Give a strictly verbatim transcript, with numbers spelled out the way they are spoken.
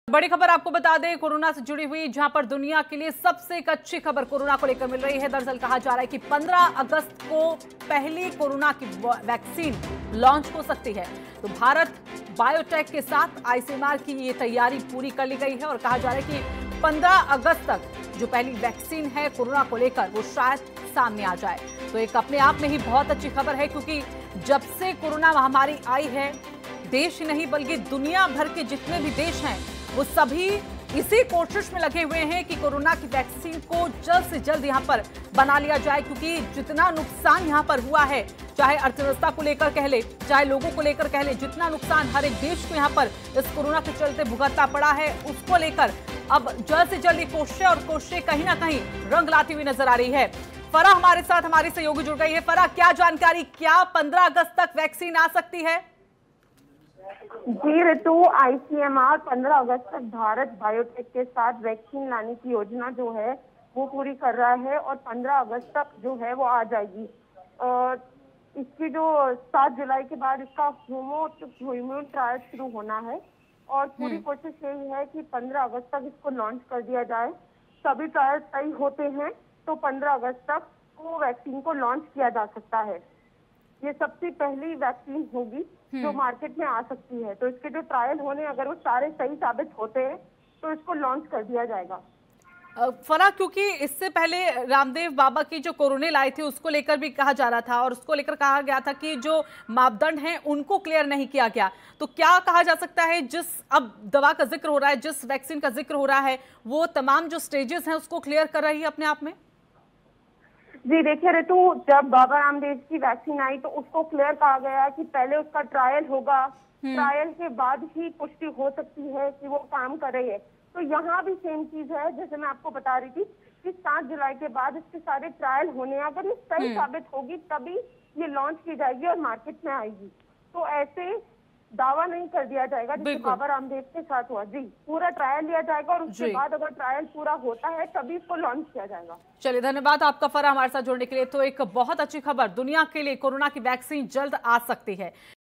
बड़ी खबर आपको बता दें कोरोना से जुड़ी हुई, जहां पर दुनिया के लिए सबसे एक अच्छी खबर कोरोना को लेकर मिल रही है। दरअसल कहा जा रहा है कि पंद्रह अगस्त को पहली कोरोना की वैक्सीन लॉन्च हो सकती है। तो भारत बायोटेक के साथ आईसीएमआर की ये तैयारी पूरी कर ली गई है और कहा जा रहा है कि पंद्रह अगस्त तक जो पहली वैक्सीन है कोरोना को लेकर वो शायद सामने आ जाए। तो एक अपने आप में ही बहुत अच्छी खबर है, क्योंकि जब से कोरोना महामारी आई है देश ही नहीं बल्कि दुनिया भर के जितने भी देश हैं वो सभी इसी कोशिश में लगे हुए हैं कि कोरोना की वैक्सीन को जल्द से जल्द यहां पर बना लिया जाए, क्योंकि जितना नुकसान यहां पर हुआ है, चाहे अर्थव्यवस्था को लेकर कह ले, चाहे लोगों को लेकर कह ले, जितना नुकसान हर एक देश को यहां पर इस कोरोना के चलते भुगतना पड़ा है, उसको लेकर अब जल्द से जल्द ये कोशिशें और कोशिशें कहीं ना कहीं रंग लाती हुई नजर आ रही है। फराह हमारे साथ हमारी सहयोगी जुड़ गई है। फराह, क्या जानकारी, क्या पंद्रह अगस्त तक वैक्सीन आ सकती है? जी ऋतु, आईसीएमआर पंद्रह अगस्त तक भारत बायोटेक के साथ वैक्सीन लाने की योजना जो है वो पूरी कर रहा है और पंद्रह अगस्त तक जो है वो आ जाएगी। और इसकी जो सात जुलाई के बाद इसका होमो ह्यूमन ट्रायल शुरू होना है और पूरी कोशिश यही है कि पंद्रह अगस्त तक इसको लॉन्च कर दिया जाए। सभी ट्रायल सही होते हैं तो पंद्रह अगस्त तक को वैक्सीन को लॉन्च किया जा सकता है। ये सबसे पहली वैक्सीन होगी जो मार्केट में आ सकती है। तो इसके जो ट्रायल होने अगर वो सारे सही साबित होते हैं तो इसको लॉन्च कर दिया जाएगा। फराह, क्योंकि इससे पहले रामदेव बाबा की जो कोरोनिल आई थी उसको लेकर भी कहा जा रहा था और उसको लेकर कहा गया था कि जो मापदंड हैं उनको क्लियर नहीं किया गया। तो क्या कहा जा सकता है, जिस अब दवा का जिक्र हो रहा है, जिस वैक्सीन का जिक्र हो रहा है, वो तमाम जो स्टेजेस हैं उसको क्लियर कर रही है अपने आप में? जी देखिए ऋतु, जब बाबा रामदेव की वैक्सीन आई तो उसको क्लियर कहा गया कि पहले उसका ट्रायल होगा, ट्रायल के बाद ही पुष्टि हो सकती है कि वो काम कर रही है। तो यहाँ भी सेम चीज है, जैसे मैं आपको बता रही थी कि सात जुलाई के बाद इसके सारे ट्रायल होने, अगर ये सही साबित होगी तभी ये लॉन्च की जाएगी और मार्केट में आएगी। तो ऐसे दावा नहीं कर दिया जाएगा जैसे बाबा रामदेव के साथ हुआ। जी, पूरा ट्रायल लिया जाएगा और उसके बाद अगर ट्रायल पूरा होता है तभी इसको लॉन्च किया जाएगा। चलिए, धन्यवाद आपका फराह हमारे साथ जुड़ने के लिए। तो एक बहुत अच्छी खबर, दुनिया के लिए कोरोना की वैक्सीन जल्द आ सकती है।